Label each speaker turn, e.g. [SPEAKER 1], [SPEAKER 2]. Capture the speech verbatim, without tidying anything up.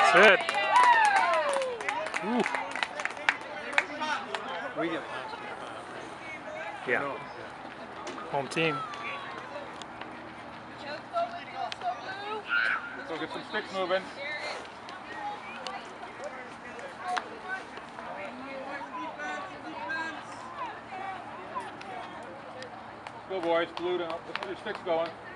[SPEAKER 1] That's it. Ooh.
[SPEAKER 2] We get last in five, right?
[SPEAKER 1] Yeah.
[SPEAKER 2] No.
[SPEAKER 1] Home team.
[SPEAKER 3] So get some sticks moving. Go boys, blue down. Let's get your sticks going.